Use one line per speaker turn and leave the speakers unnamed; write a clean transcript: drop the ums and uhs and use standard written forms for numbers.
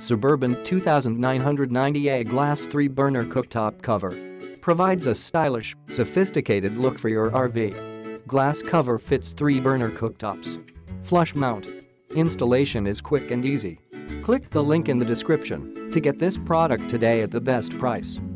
Suburban 2990A glass 3-burner cooktop cover provides a stylish, sophisticated look for your RV. Glass cover fits 3-burner cooktops. Flush mount. Installation is quick and easy. Click the link in the description to get this product today at the best price.